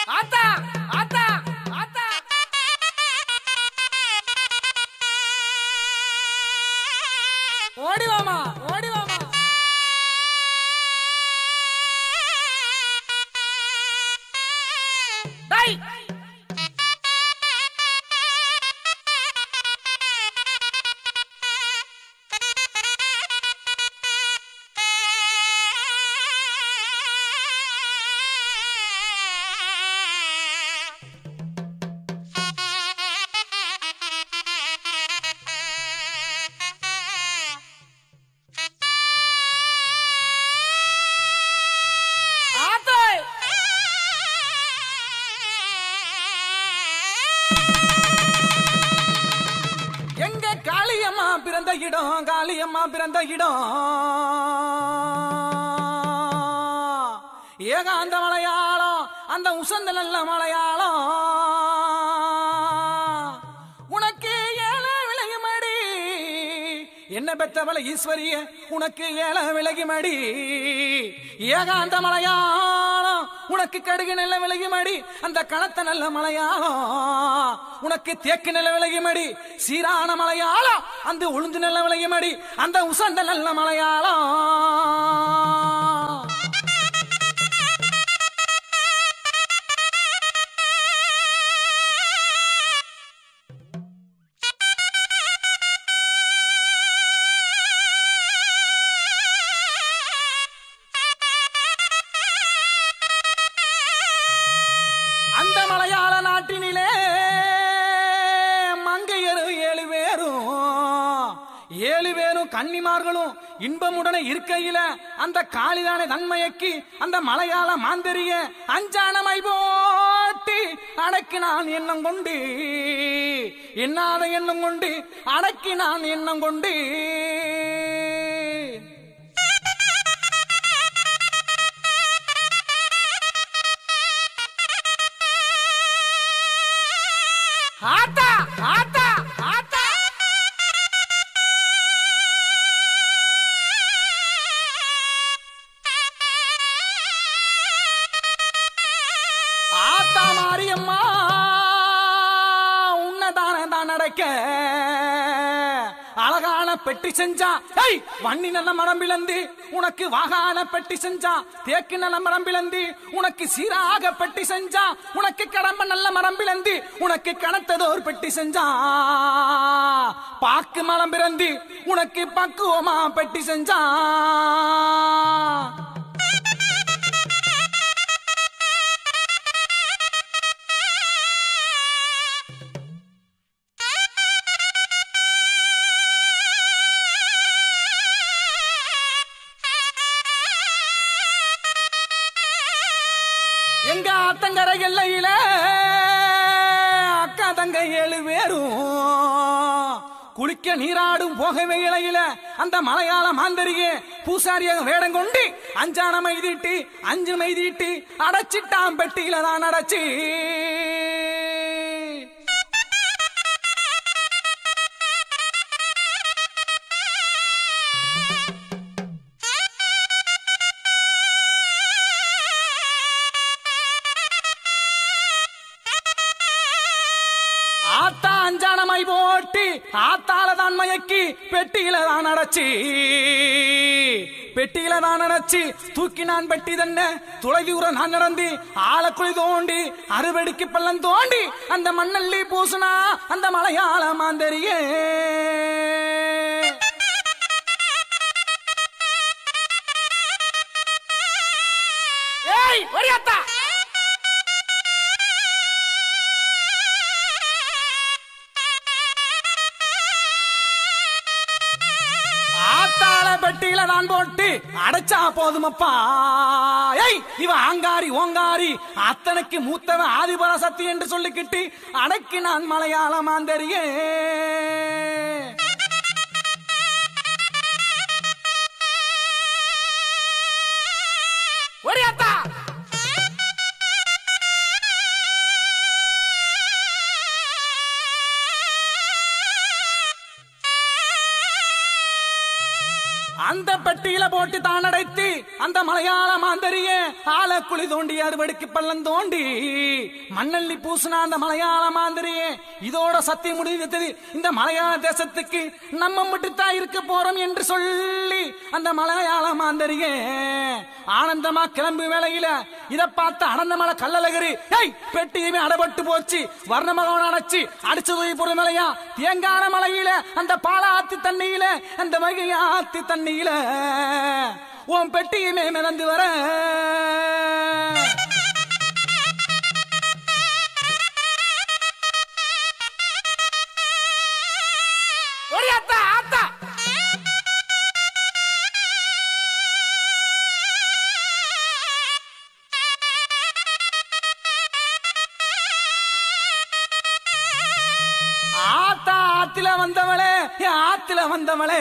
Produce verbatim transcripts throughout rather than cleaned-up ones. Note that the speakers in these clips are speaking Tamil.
ஆத்தா ஆத்தா ஆத்தா ஓடி வாமா ஓடி வாமா டேய் பிறந்த இடம் காளியம்மா பிறந்த இடம் ஏகாந்த மலையாளம் அந்த உசந்த நல்ல மலையாளம் உனக்கு ஏழ விலகி மடி என்ன பெற்றவளை ஈஸ்வரிய உனக்கு ஏழ விலகி மடி ஏகாந்த மலையாளம் உனக்கு கடுகு நல்ல விலகி மடி அந்த கணத்த நல்ல மலையாளம் உனக்கு தேக்கு நல்ல விலகி மடி சீரான மலையாளம் அந்த உளுந்து நல்ல விலகி மடி அந்த உசந்த நல்ல மலையாளம் அந்த மலையாள நாட்டினிலே மங்கையரு ஏழு பேரும் ஏழு பேரும் கன்னிமார்களும் இன்பமுடனே இருக்கையில அந்த காளிதான தன்மையக்கி அந்த மலையாள மாந்தரிய அஞ்சானமை போட்டி அடக்கி நான் எண்ணம் கொண்டு என்னாத எண்ணம் கொண்டு அடக்கி நான் எண்ணம் கொண்டு ஆத்தா ஆத்தா ஆத்தா ஆத்தா மாரியம்மா உன்னதான தான் நடக்க அழகான பெட்டி செஞ்சா ஏய் வன்னி நல்ல மரம் பிளந்து உனக்கு வாகான பெட்டி செஞ்சா தேக்கு நல்ல மரம் பிளந்து உனக்கு சீராக பெட்டி செஞ்சா உனக்கு கடம்ப நல்ல மரம் பிளந்து உனக்கு கணத்ததோர் பெட்டி செஞ்சா பாக்கு மரம் பிறந்து உனக்கு பக்குவமா பெட்டி செஞ்சா எங்க ஆத்தங்கரை எல்லையில அக்கா தங்க ஏழு பேரும் குளிக்க நீராடும் போகவே இலையில அந்த மலையாள மாந்தரியே பூசாரியாக வேடம் கொண்டு அஞ்சான மைதீட்டி அஞ்சு மைதீட்டி அடைச்சிட்டாம் பெட்டியில தான் அடைச்சி ஆத்தா அஞ்சானமை போட்டி ஆத்தால தான் மயக்கி பெட்டியில தான் அடைச்சி பெட்டியில தான் அடைச்சி தூக்கி நான் பெட்டி தன்ன துளைதூர நான் நடந்து ஆழக்குழி தோண்டி அறுவடைக்கு பள்ளம் தோண்டி அந்த மண்ணல்லி பூசுனா அந்த மலையாள மாந்தரியே ஏய் ஒரியாத்தா பெட்டியில நான் போட்டு அடைச்சா போதுமப்பா ஏய் இவ ஆங்காரி ஓங்காரி அத்தனைக்கு மூத்தவன் ஆதிபராசக்தி என்று சொல்லிக்கிட்டு அடக்கி நான் மலையாள மாந்தரியே ஒரியாத்தா அந்த பெட்டியில போட்டு தான் அடைத்து அந்த மலையாள மாந்தரிய ஆள குழி தோண்டி அறுவடைக்கு பள்ளம் தோண்டி மண்ணள்ளி பூசினா அந்த மலையாள மாந்தரிய இதோட சத்தியம் முடிந்தது. இந்த மலையாள தேசத்துக்கு நம்ம மட்டும்தான் இருக்க போறோம் என்று சொல்லி அந்த மலையாள மாந்தரிய ஆனந்தமா கிளம்பு வேளையில இத பார்த்து அனந்த மலை கல்லழகரி பெட்டியுமே அடபட்டு போச்சு. வர்ணமகன் அணைச்சு அடிச்சு தூக்கி போற மலையா தேங்கான மலையில அந்த பாலாத்து தண்ணியில அந்த வகையாத்து தண்ணியில உன் பெட்டியுமே மிதந்து வர ஆத்தா ஆத்தா ஆத்துல வந்தவளே ஆத்துல வந்தவளே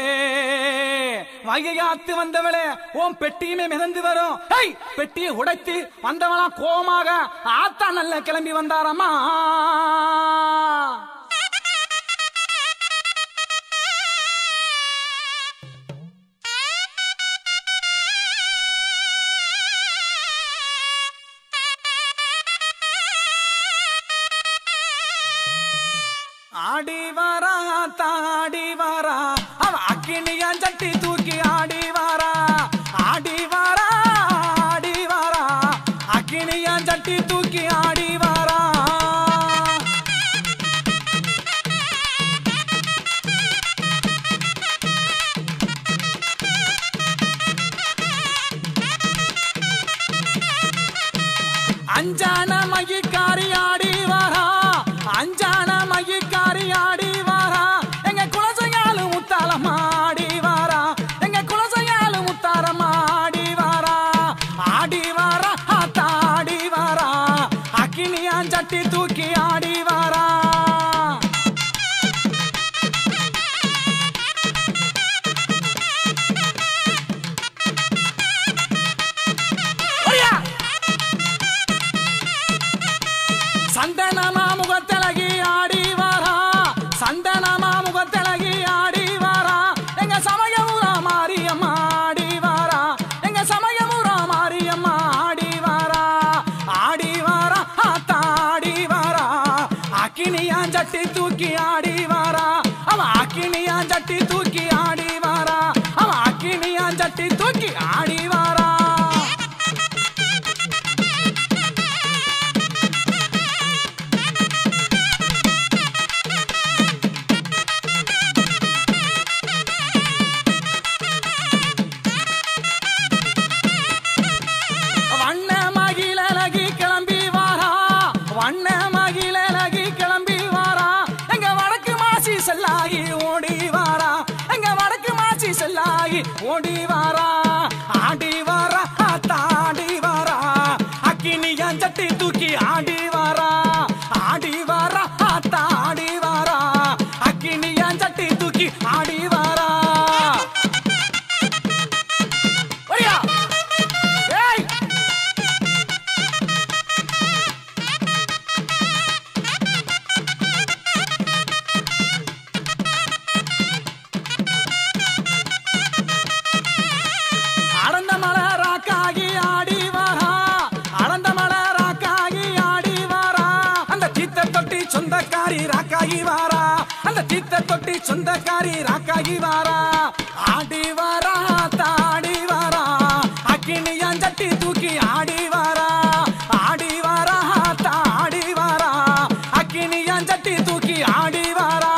வகையாத்து வந்தவளே ஓம் பெட்டியுமே மிதந்து வரும். பெட்டியை உடைத்து வந்தவளா கோமாக ஆத்தா நல்ல கிளம்பி வந்தாரம்மா. ஆடி வாரா தாடி வாரா அவ அக்கினியா சட்டி தூக்கி ஆடி வாரா. ஆடி வாரா ஆடி வாரா அக்கினியா சட்டி தூக்கி ஆடி வாரா. அஞ்சான மகிக்காரி ஆடி வாரா. அஞ்சான மகிக்காரி ஆடி வாரா. எங்க குலசையாலு முத்தாலம்மா ஆடி வாரா. எங்க குலசையாலு முத்தாரம்மா ஆடி வாரா. ஆடி வாரா ஆத்தாடி வாரா அக்கினியான் சட்டி தூக்கி ஆடி வாரா. சந்தனமா முகத்தழகி ஆடி வாரா. சந்தனமா முகத்தழகி ஆடி வாரா. எங்க சமயமுரா மாரியம்மா ஆடி வாரா. எங்க சமயமுரா மாரியம்மா ஆடி வாரா. ஆடி வாரா ஆத்தாடி வாரா அக்கினியான் சட்டி தூக்கி ஆடி வாரா. அவ அக்கினியான் சட்டி தூக்கி ஆடி வாரா. அவ அக்கினியான் சட்டி தூக்கி ஆடி வாரா. செல்லாகி ஓடி வாரா. எங்க வடக்கு மாசி செல்லாகி ஓடி வாரா. ஆடி வாரா ஆத்தாடி வாரா அக்கினியான் சட்டி தூக்கி ஆடி வாரா. ஆடி வாரா ஆத்தாடி வாரா அக்கினியான் சட்டி தூக்கி ஆடி வாரா. சொந்தக்காரி ராக்காகி வாரா. அந்த தீத்த தொட்டி சொந்தக்காரி ராக்காகி வாரா. ஆடி வாரா தாடி வாரா அக்கினியான் சட்டி தூக்கி ஆடி வாரா. ஆடி வாரா தாடி வாரா அக்கினியான் சட்டி தூக்கி ஆடி வாரா.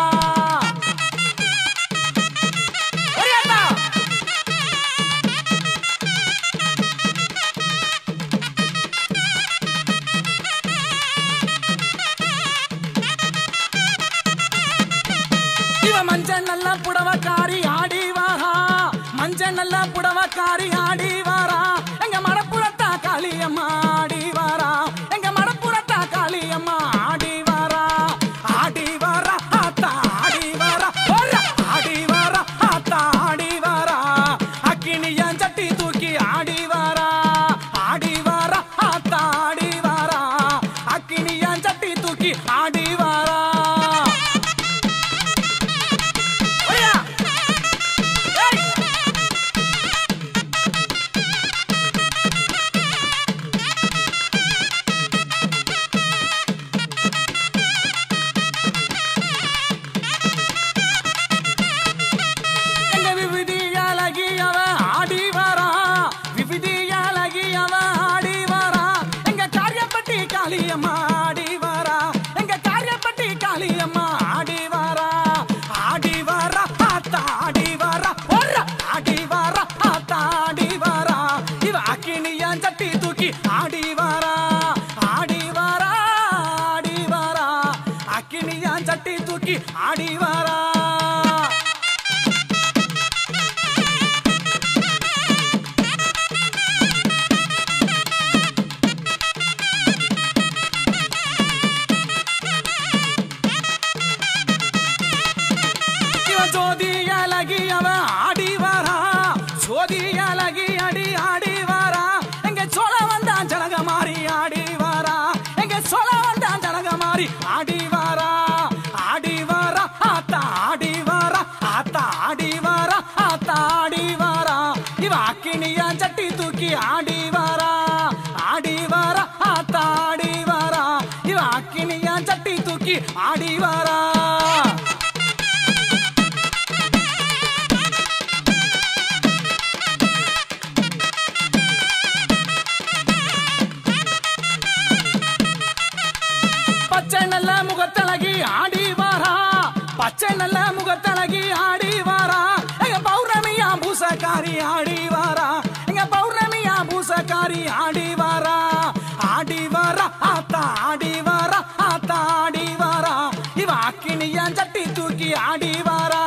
மஞ்சள் நல்ல புடவக்காரி ஆடி வாரா. மஞ்சள் நல்ல புடவக்காரி ஆடி வாரா. எங்க மடப்புறத்தா காளியம்மா ஆடி வாரா. எங்க மடப்புறத்தா காளியம்மா ஆடி வாரா. ஆடி வாரா ஆத்தா ஆடி வாரா. ஆடி வாரா ஆத்தா ஆடி வாரா அக்கினியான் சட்டி தூக்கி ஆடி வாரா. ஆடி வாரா ஆத்தா ஆடி வாரா அக்கினியான் சட்டி தூக்கி ஆடி வாரா. ஆடி வாரா ஜோதி அழகி அவ ஆடி வாரா ஜோதி அழகி அடி ஆடி வாரா எங்க சோழ வந்தான் ஜனக மாறி ஆடி வாரா எங்க சோழ வந்தான் ஜனக மாறி ஆடி வாரா ஆடி வாரா ஆத்தா ஆடி வாரா ஆத்தா ஆடி வாரா ஆத்தா ஆடி வாரா இவ அக்கினியா சட்டி தூக்கி ஆடி வாரா ஆடி வாரா ஆத்தா ஆடி வாரா இவ அக்கினியா சட்டி தூக்கி ஆடி வாரா பச்சை நல்ல முகத்தழகி ஆடி வாரா பச்சை நல்ல முகத்தழகி ஆடி வாரா எங்க பௌர்ணமியா பூசக்காரி ஆடி வாரா எங்க பௌர்ணமியா பூசக்காரி ஆடி வாரா ஆடி வாரா ஆத்தா ஆடி வாரா ஆத்தா ஆடி வாரா இவ அக்கினியா சட்டி தூக்கி ஆடி வாரா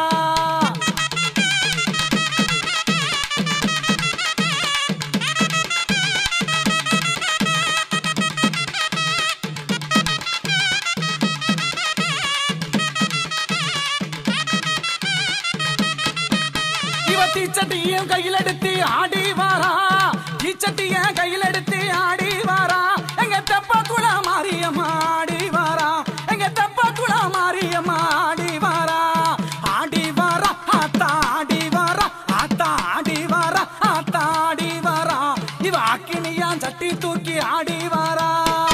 தீச்சட்டியும் கையில் எடுத்து ஆடி வாரா தீச்சட்டிய கையில் எடுத்து ஆடி வாரா எங்க தெப்ப குள மாரியம்மா ஆடி வாரா எங்க தெப்ப குள மாரியம்மா ஆடி வாரா ஆடி வாரா ஆத்தா ஆடி வாரா ஆத்தா ஆடி வாரா ஆத்தா ஆடி வாரா இவ அக்கினியா சட்டி தூக்கி ஆடி வாரா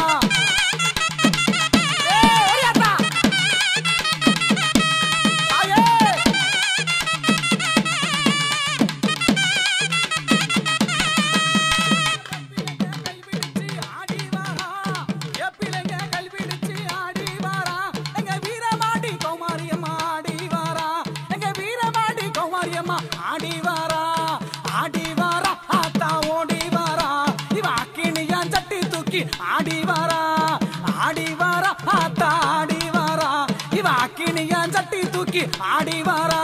ஆடி வாரா ஆடி வாரா ஆத்தா ஓடி வாரா இவ அக்கினியா சட்டி தூக்கி ஆடி வாரா ஆடி வாரா ஆத்தா ஆடி வாரா இவ அக்கினியா சட்டி தூக்கி ஆடி வாரா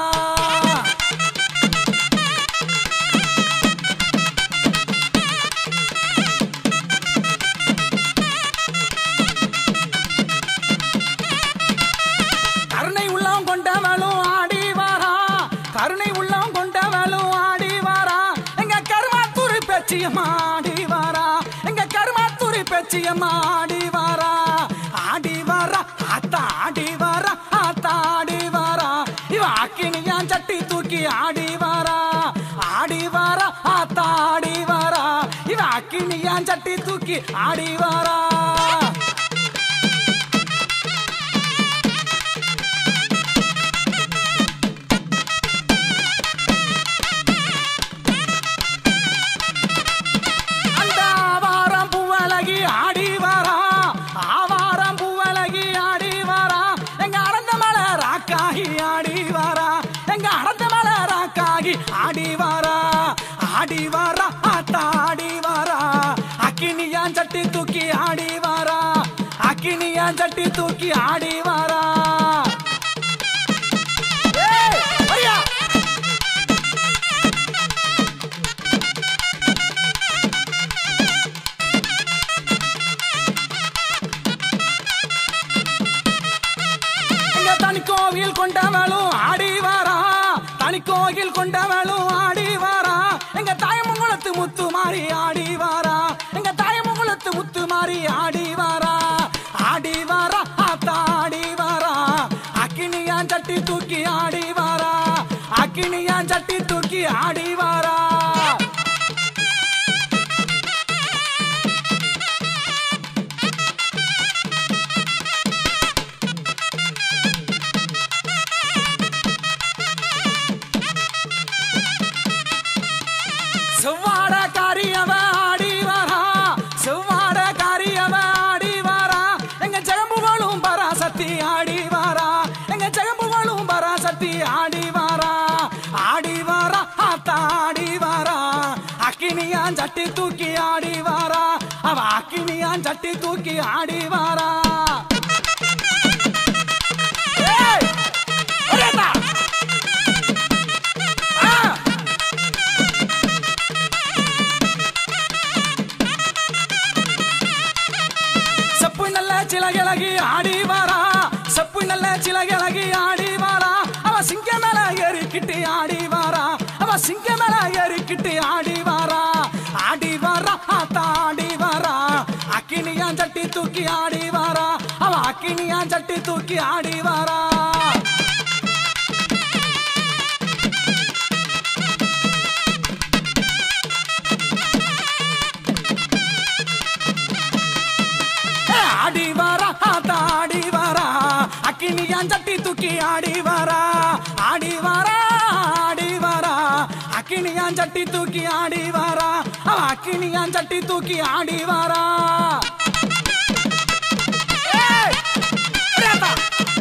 கருணை உள்ளம் கொண்டவளும் ஆடி வாரா கருணை உள்ளம் கொண்டவளும் ஆடி வாரா எங்க கருமாத்தூரி பேச்சியம்மா ஆடி வாரா எங்க கருமாத்தூரி பேச்சியம்மா ஆடி வாரா ஆடி வாரா ஆத்தா ஆடி வாரா ஆத்தா ஆடி வாரா இவ அக்கினியா சட்டி தூக்கி ஆடி வாரா ஆடி வாரா ஆத்தா ஆடி வாரா இவ அக்கினியா சட்டி தூக்கி ஆடி வாரா ஆடி வாரா ஆவாரம் பூவலகி ஆடி வாரா எங்க அடந்த மலராக்காகி ஆடி வாரா எங்க அடந்த மலராக்காகி ஆடி வாரா ஆடி வாரா ஆத்தா ஆடி வாரா அக்கினியா சட்டி தூக்கி ஆடி வாரா அக்கினியா சட்டி தூக்கி ஆடி வாரா தனி கோவில் கொண்டவளும் ஆடி வாரா தனி கோவில் கொண்டவளும் ஆடி வாரா எங்க தாயமங்கலத்து முத்து மாறி ஆடி வாரா எங்க தாயமங்கலத்து முத்து மாறி ஆடி வாரா ஆடி வாரா ஆத்தா ஆடி வாரா அக்கினியா சட்டி தூக்கி ஆடி வாரா அக்கினியா சட்டி தூக்கி ஆடி வாரா செவ்வாட காரியவ ஆடி வாரா செவ்வாட காரியவ ஆடி வாரா எங்க ஜெகம்புகளும் பராசக்தி ஆடி வாரா எங்க ஜெகம்புகளும் பராசக்தி ஆடி வாரா ஆடி வாரா ஆத்தா ஆடி வாரா அக்கினியா சட்டி தூக்கி ஆடி வாரா அவ அக்கினியா சட்டி தூக்கி ஆடி வாரா சிலகிழகி ஆடி வாரா செப்பு நல்ல சிலகிழகி ஆடி வாரா அவ சிங்க மேல ஏறிக்கிட்டு ஆடி வாரா அவ சிங்க மேல ஏறிக்கிட்டு ஆடி வாரா ஆடி வாரா ஆடி வாரா அக்கினியா சட்டி தூக்கி ஆடி வாரா அவ அக்கினியா சட்டி தூக்கி ஆடி வாரா ஆடி வாரா ஆடி வாரா அக்கினியா சட்டி தூக்கி ஆடி வாரா ஆடி வாரா ஆடி வாரா அக்கினியா சட்டி தூக்கி ஆடி வாரா அவ அக்கினியா சட்டி தூக்கி ஆடி வாரா